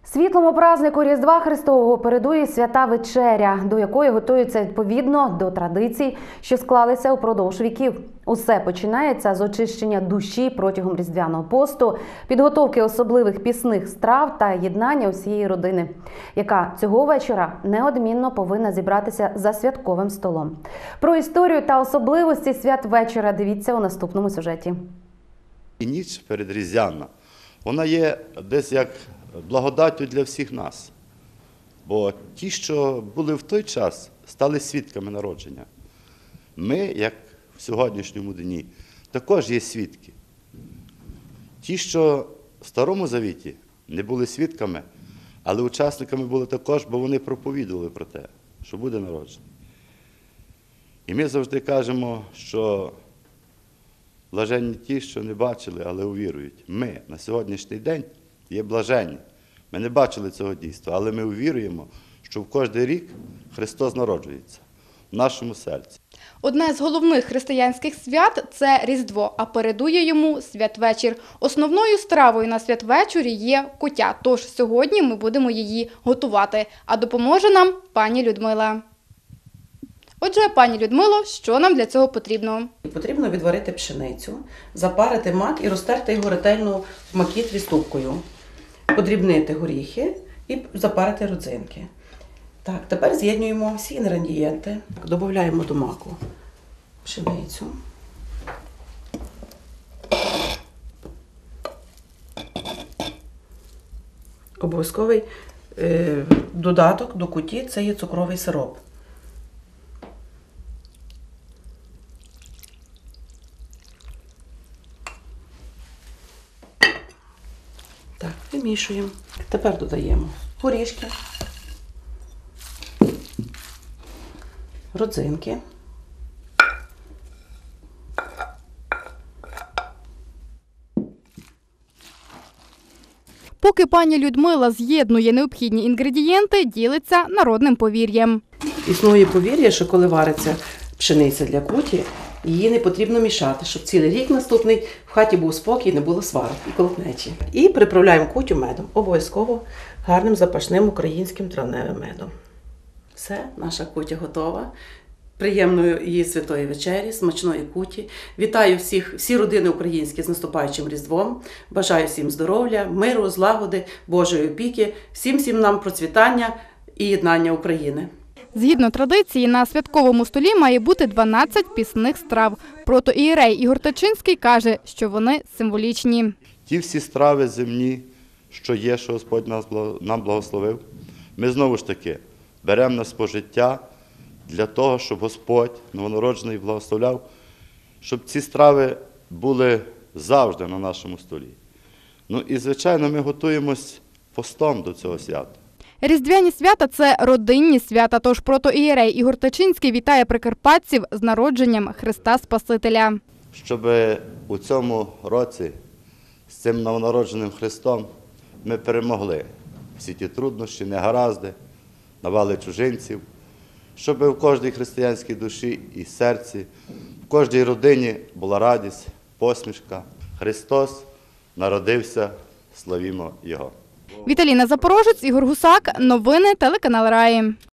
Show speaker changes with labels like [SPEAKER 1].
[SPEAKER 1] Світлому празднику Різдва Христового передує свята вечеря, до якої готуються відповідно до традицій, що склалися упродовж віків. Усе починається з очищення душі протягом Різдвяного посту, підготовки особливих пісних страв та єднання усієї родини, яка цього вечора неодмінно повинна зібратися за святковим столом. Про історію та особливості свят вечора дивіться у наступному сюжеті.
[SPEAKER 2] І ніч передріздвяна, вона є десь як благодаттю для всіх нас. Бо ті, що були в той час, стали свідками народження. Ми, як в сьогоднішньому дні, також є свідки. Ті, що в Старому Завіті не були свідками, але учасниками були також, бо вони проповідували про те, що буде народження. І ми завжди кажемо, що блаженні ті, що не бачили, але увірують. Ми на сьогоднішній день є блаженні. Ми не бачили цього дійства, але ми увіруємо, що в кожний рік Христос народжується в нашому серці.
[SPEAKER 3] Одне з головних християнських свят – це Різдво, а передує йому святвечір. Основною стравою на святвечорі є куття, тож сьогодні ми будемо її готувати. А допоможе нам пані Людмила. Отже, пані Людмило, що нам для цього потрібно?
[SPEAKER 4] Потрібно відварити пшеницю, запарити мак і розтерти його ретельно в макітрі ступкою. Подрібнити горіхи і запарити родзинки. Так, тепер з'єднуємо всі інгредієнти. Додаємо до маку пшеницю. Обов'язковий додаток до куті – це є цукровий сироп. Так, вимішуємо. Тепер додаємо горішки, родзинки,
[SPEAKER 3] Поки пані Людмила з'єднує необхідні інгредієнти, ділиться народним повір'ям.
[SPEAKER 4] Існує повір'я, що коли вариться пшениця для куті, її не потрібно мішати, щоб цілий рік наступний в хаті був спокій, не було сварок і колотнечі. І приправляємо кутю медом, обов'язково гарним запашним українським травневим медом. Все, наша кутя готова. Приємної її святої вечері, смачної куті. Вітаю всі родини українські з наступаючим Різдвом. Бажаю всім здоров'я, миру, злагоди, Божої опіки, всім нам процвітання і єднання України.
[SPEAKER 3] Згідно традиції, на святковому столі має бути 12 пісних страв. Протоієрей Ігор Тачинський каже, що вони символічні.
[SPEAKER 2] Ті всі страви земні, що є, що Господь нам благословив, ми знову ж таки беремо на спожиття для того, щоб Господь новонароджений благословляв, щоб ці страви були завжди на нашому столі. Ну і, звичайно, ми готуємось постом до цього свята.
[SPEAKER 3] Різдвяні свята – це родинні свята, тож протоієрей Ігор Тачинський вітає прикарпатців з народженням Христа Спасителя.
[SPEAKER 2] Щоб у цьому році з цим новонародженим Христом ми перемогли всі ті труднощі, негаразди, навали чужинців, щоб в кожній християнській душі і серці, в кожній родині була радість, посмішка. Христос народився, славімо Його.
[SPEAKER 3] Віталіна Запорожець, Ігор Гусак. Новини телеканал Раї.